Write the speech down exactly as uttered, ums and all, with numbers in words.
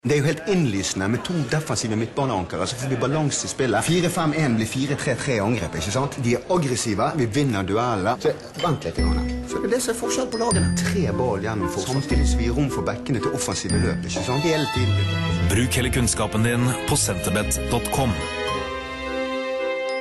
Det er jo helt innlysende med to defensive midtbaneankere, så får vi balanse i spillet. fire fem en blir fire tre tre angrep, ikke sant? De er aggressive, vi vinner duellene. Så vent litt grann. Så det er det som er forskjell på lagene. Tre ball gjennom for samtidig så vi gir rom for bekkene til offensive løp, ikke sant? Hele tiden. Bruk hele kunnskapen din på centerbet punktum com.